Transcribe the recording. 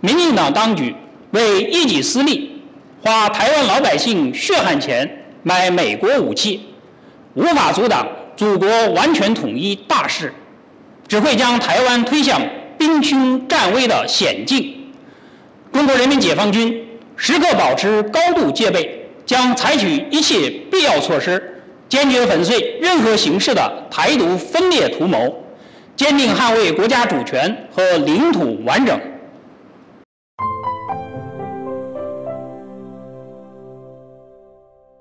民进党当局为一己私利，花台湾老百姓血汗钱买美国武器，无法阻挡祖国完全统一大势，只会将台湾推向兵凶战危的险境。中国人民解放军时刻保持高度戒备，将采取一切必要措施，坚决粉碎任何形式的台独分裂图谋，坚定捍卫国家主权和领土完整。